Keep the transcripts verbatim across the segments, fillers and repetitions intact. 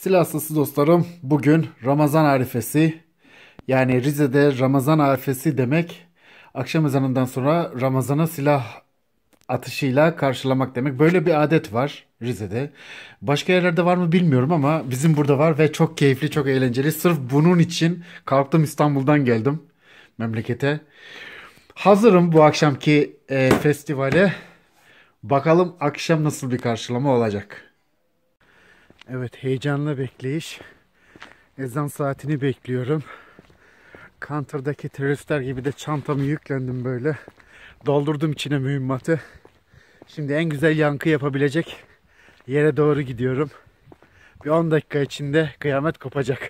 Silahsız dostlarım, bugün Ramazan arifesi, yani Rize'de Ramazan arifesi demek, akşam ezanından sonra Ramazan'ı silah atışıyla karşılamak demek. Böyle bir adet var Rize'de. Başka yerlerde var mı bilmiyorum ama bizim burada var ve çok keyifli, çok eğlenceli. Sırf bunun için kalktım, İstanbul'dan geldim memlekete. Hazırım bu akşamki e, festivale. Bakalım akşam nasıl bir karşılama olacak. Evet, heyecanla bekleyiş. Ezan saatini bekliyorum. Counter'daki teröristler gibi de çantamı yüklendim böyle. Doldurdum içine mühimmatı. Şimdi en güzel yankı yapabilecek yere doğru gidiyorum. Bir on dakika içinde kıyamet kopacak.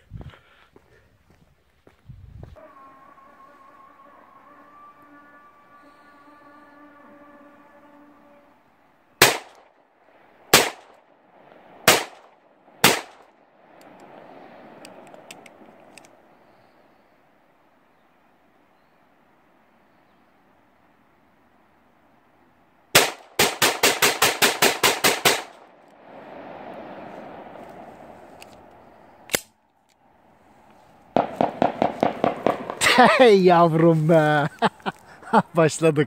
Hey yavrum be. Başladık.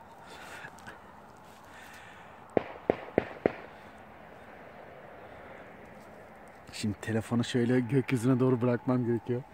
Şimdi telefonu şöyle gökyüzüne doğru bırakmam gerekiyor.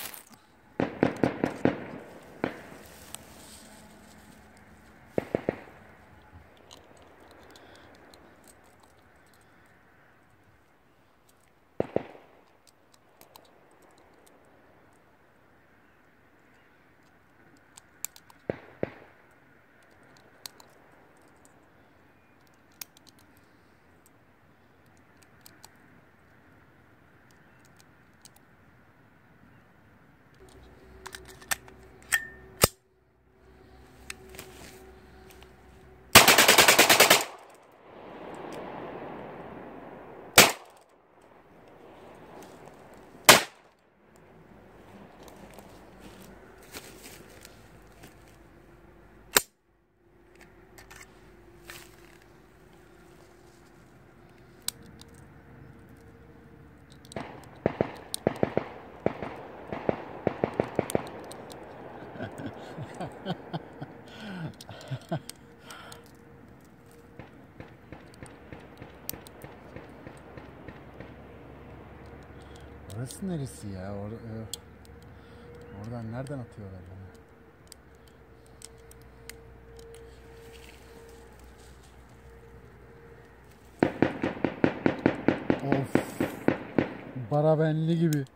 Orası neresi ya? Or e, oradan nereden atıyorlar bana? Of. Barabenli gibi.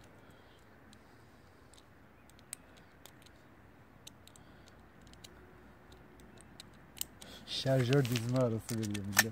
Şarjör dizme arası veriyor millet.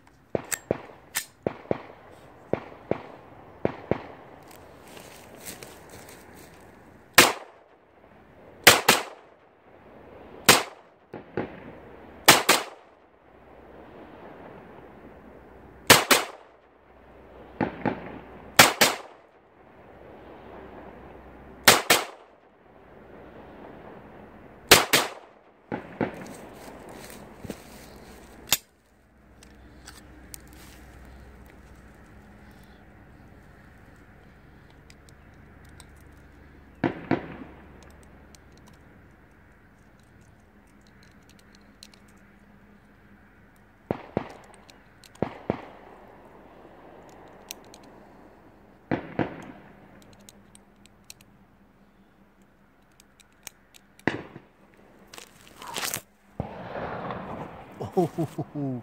Ohohoho.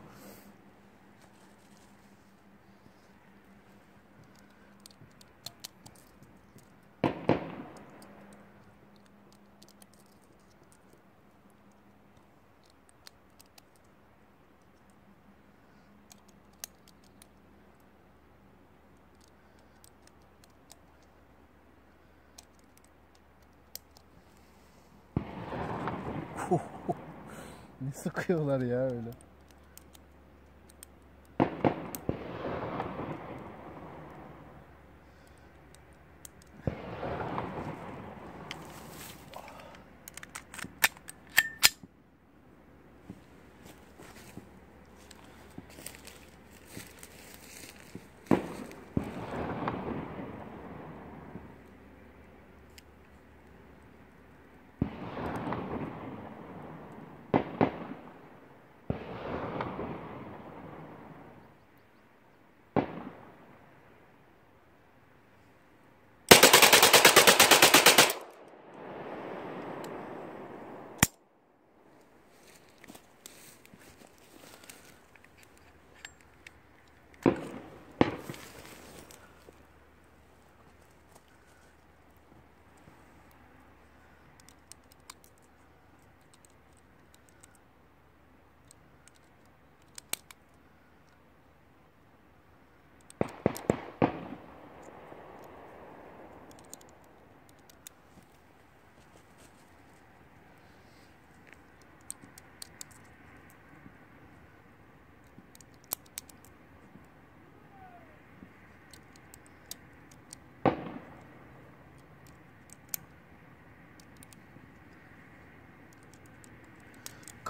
Ne sıkıyorlar ya öyle.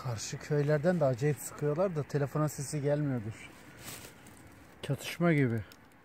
Karşı köylerden de acayip sıkıyorlar da telefona sesi gelmiyordur. Çatışma gibi.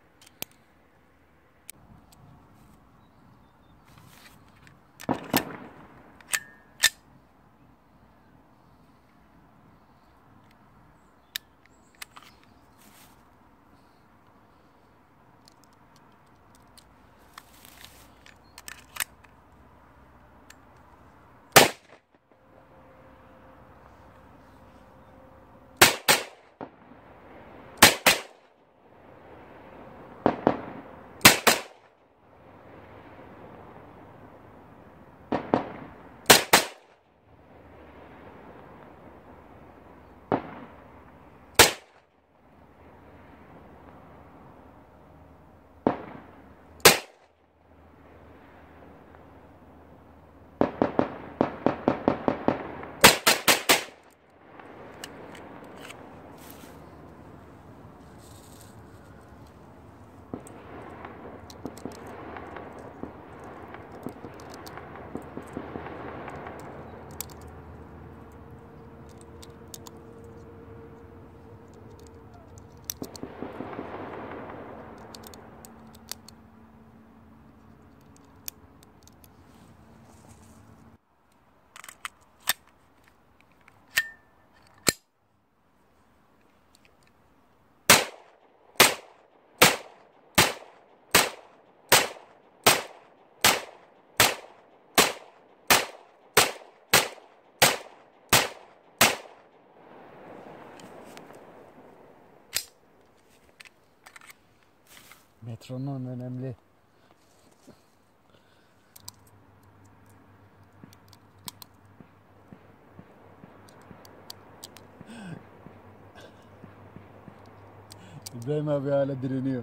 Metronom önemli. İbrahim abi hala direniyor.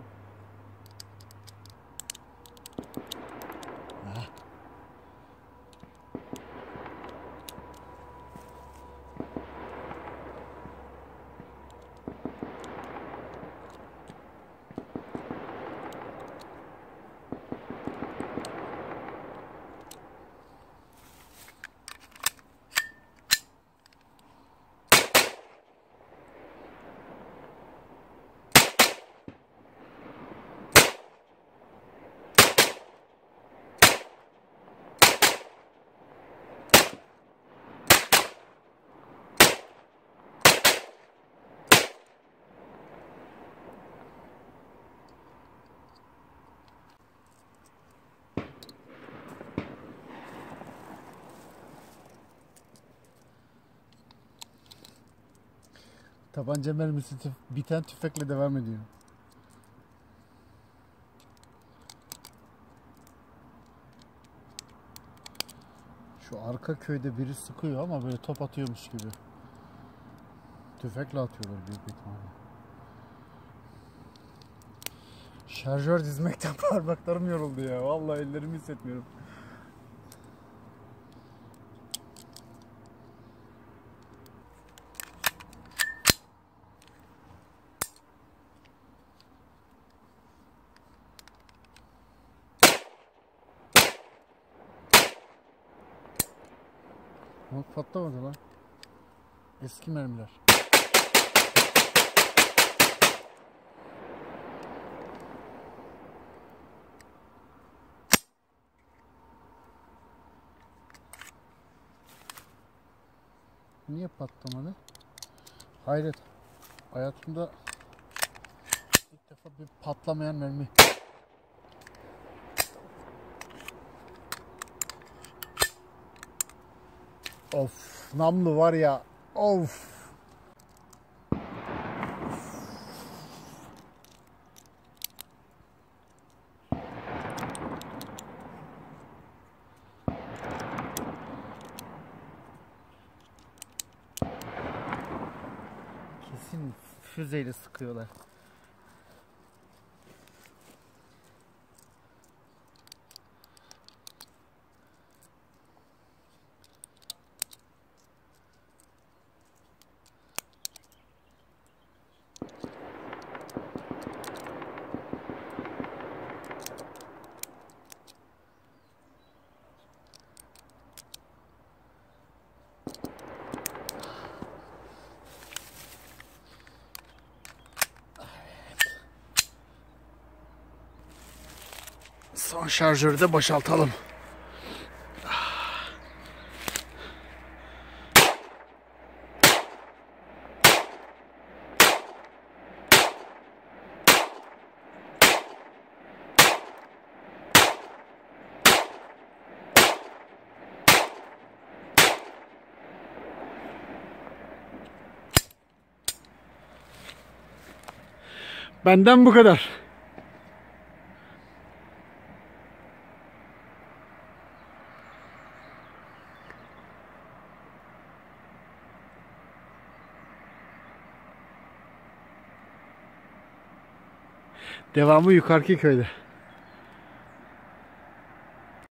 Tabanca mermisi tüf biten tüfekle devam ediyor. Şu arka köyde biri sıkıyor ama böyle top atıyormuş gibi. Tüfekle atıyorlar büyük ihtimalle. Şarjör dizmekten parmaklarım yoruldu ya. Vallahi ellerimi hissetmiyorum. Ama patlamadı lan. Eski mermiler. Niye patlamadı? Hayret. Hayatımda ilk defa bir patlamayan mermi. Of, namlu var ya. Of. Kesin füzeyle sıkıyorlar. Son şarjörü de boşaltalım. Benden bu kadar. Devamı yukarıki köyde.